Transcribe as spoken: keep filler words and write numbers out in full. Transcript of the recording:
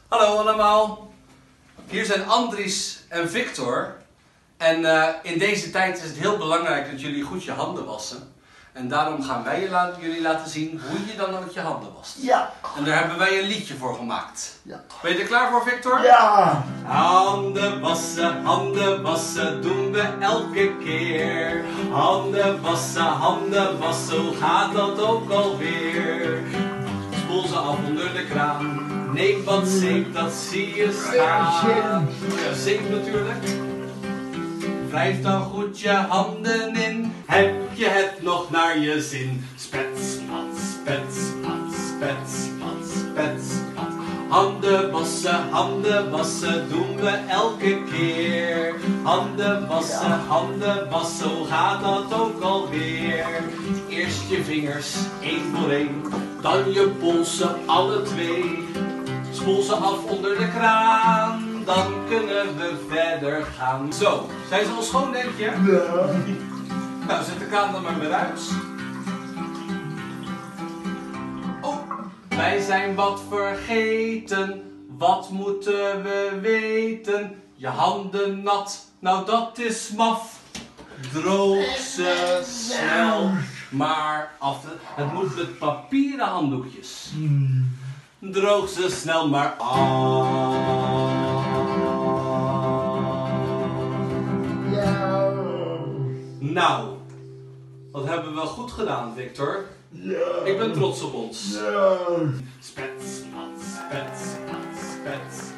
Hallo allemaal, hier zijn Andries en Victor. En uh, in deze tijd is het heel belangrijk dat jullie goed je handen wassen. En daarom gaan wij je la jullie laten zien hoe je dan ook je handen wast. Ja. En daar hebben wij een liedje voor gemaakt. Ja. Ben je er klaar voor, Victor? Ja. Handen wassen, handen wassen, doen we elke keer. Handen wassen, handen wassen, hoe gaat dat ook alweer? Spoel ze af onder de kraan. Neem wat zeep, dat zie je staan. Ja, zeep natuurlijk. Wrijf dan goed je handen in. Heb je het nog naar je zin? Spets, spat, spets, spat, spets, spat, spets, spat. Handen wassen, handen wassen, doen we elke keer. Handen wassen, handen wassen, hoe gaat dat ook alweer? Eerst je vingers, één voor één. Dan je polsen, alle twee. Spoel ze af onder de kraan. Dan kunnen we verder gaan. Zo, zijn ze al schoon, denk je? Ja. Nou, zet de kraan dan maar weer uit. Oh, wij zijn wat vergeten. Wat moeten we weten? Je handen nat, nou dat is maf. Droog ze snel maar af. Het moet met papieren handdoekjes. Droog ze snel maar af. Ja. Nou, dat hebben we goed gedaan, Victor. Ja. Ik ben trots op ons. Ja. Spets, spat, spets, spat, spets.